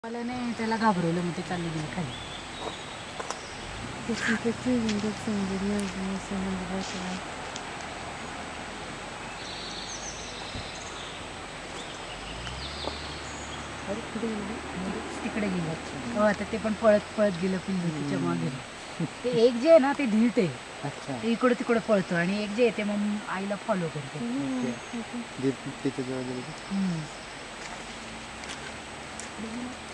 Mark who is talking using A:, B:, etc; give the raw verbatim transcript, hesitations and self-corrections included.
A: मला नाही त्याला घाबरवलं मग ते चालले गेले खाली. तिकडे गेलं हो आता ते पण पळत पळत गेलं पिल्लू तिच्या मागे. ते एक जे आहे ना ते धीट आहे, ते इकडे तिकडे पळतो आणि एक जे आहे ते मग आईला फॉलो करतो.
B: त्याच्या जवळ